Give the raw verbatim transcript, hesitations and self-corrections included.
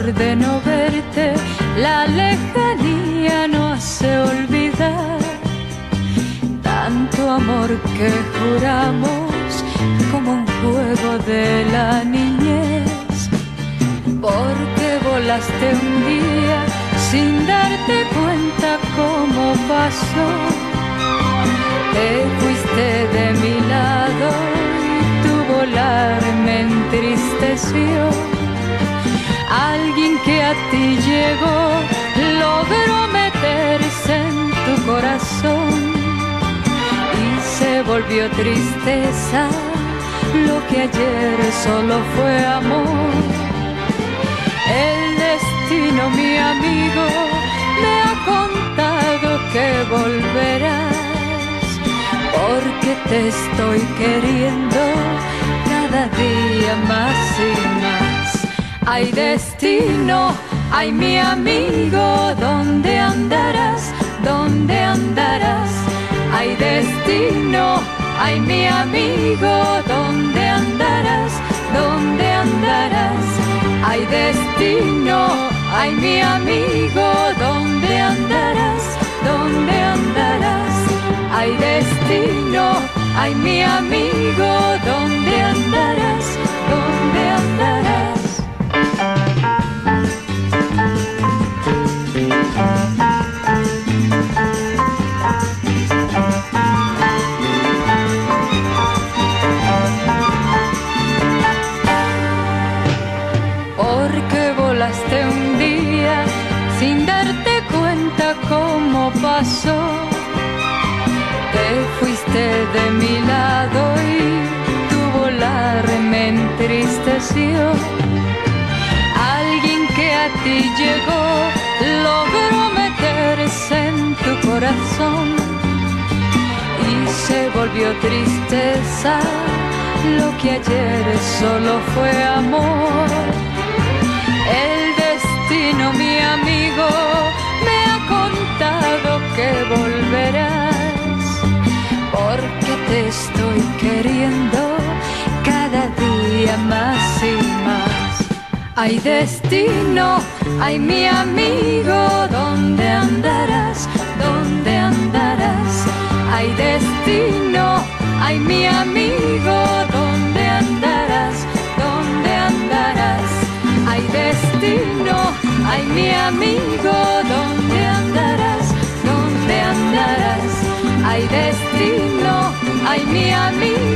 de no verte, la lejanía no hace olvidar tanto amor que juramos como un juego de la niñez. Porque volaste un día sin darte cuenta cómo pasó. Te fuiste de mi lado y tu volar me entristeció. Alguien que a ti llegó logró meterse en tu corazón y se volvió tristeza lo que ayer solo fue amor. El destino, mi amigo, me ha contado que volverás, porque te estoy queriendo cada día más y más. Ay, destino, ay, mi amigo, ¿dónde andarás? ¿Dónde andarás? Ay, destino, ay, mi amigo, ¿dónde andarás? ¿Dónde andarás? Ay, destino, ay, mi amigo, ¿dónde andarás? ¿Dónde andarás? Ay, destino, ay, mi amigo, ¿dónde andarás? ¿Dónde andarás? Porque volaste un día sin darte cuenta cómo pasó. Te fuiste de mi lado y tu volar me entristeció. Alguien que a ti llegó logró meterse en tu corazón y se volvió tristeza lo que ayer solo fue amor. El destino, mi amigo, me ha contado que volverás, porque te estoy queriendo cada día más y más. Ay, destino, ay, mi amigo, ¿dónde andarás? ¿Dónde andarás? Ay, destino, ay, mi amigo, ¿dónde andarás? ¿Dónde andarás? Ay, destino, ay, mi amigo, ¿dónde andarás? ¿Dónde andarás? Ay, destino, ay, mi amigo.